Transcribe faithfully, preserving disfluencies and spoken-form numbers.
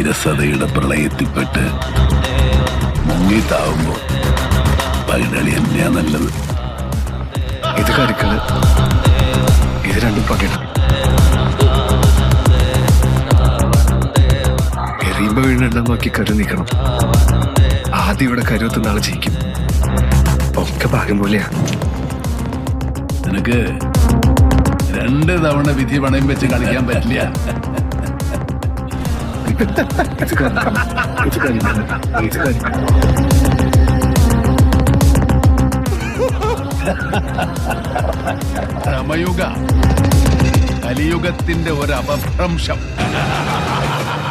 വിരസതയുടെ പ്രളയത്തിൽപ്പെട്ട് മുങ്ങിത്താവുമ്പോ പൈതളി തന്നെയാ നല്ലത്. ഇത് കരുക്കള്, ഇത് രണ്ടും പകരം. എറിയുമ്പോ വീണെണ്ണം നോക്കി കരു നീക്കണം. ആദ്യം ഇവിടെ കരുവത്തുന്ന ആള് ജയിക്കും. ഒക്കെ ഭാഗ്യം പോലെയാ. നിനക്ക് രണ്ട് തവണ വിധി പണയം വെച്ച് കളിക്കാൻ പറ്റില്ല. രാമയുഗ കലിയുഗത്തിന്റെ ഒരു അപഭ്രംശം.